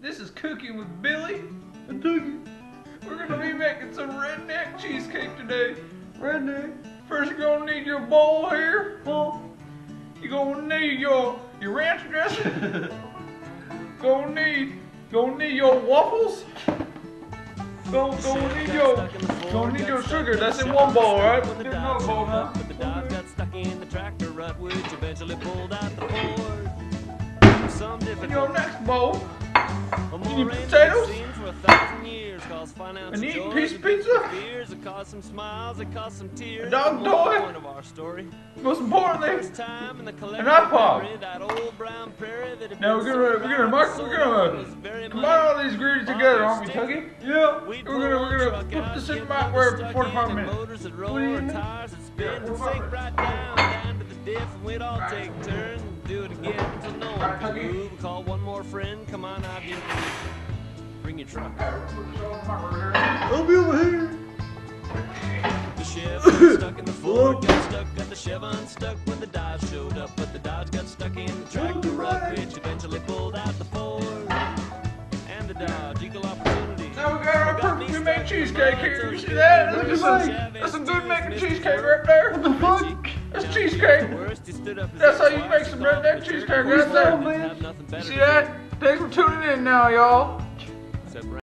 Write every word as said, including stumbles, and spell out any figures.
This is Cooking with Billy and Dougie. We're gonna be making some redneck cheesecake today. Redneck. First, you're gonna need your bowl here. Bowl. You're gonna need your your ranch dressing. gonna need gonna need your waffles. Gonna, gonna need your gonna need your sugar. That's in one bowl, right? There's another bowl now. But the dog got stuck in the tractor rut, which eventually pulled out the Ford. Some In your next bowl, you need potatoes. potatoes. An eating piece of pizza. Beers, it caused some smiles, it caused some tears. A dog toy. Point of our story. Most importantly, Time in the an iPod. Now we're gonna we're gonna mark we're gonna combine all these ingredients together, aren't we, Tuggy? Yeah. We're gonna we're gonna put this in the microwave for forty-five minutes. Motors that roll, tires that spin and sink right down, down to the diff, and we'd all take turns and do it again until no one could move. Call one more friend, come on out here. Bring your truck. I'll be over here. The Chev got stuck in the Ford, got stuck, got the Chev unstuck when the Dodge showed up, but the Dodge got stuck in the tractor rut, which eventually pulled out the Ford and the Dodge. Equal opportunity. Now we got our perfectly made cheesecake here. You see that? Look at that. That's some good making cheesecake right there. What the fuck? That's cheesecake. That's how you make some redneck cheesecake right there. You see that? Thanks for tuning in now, y'all.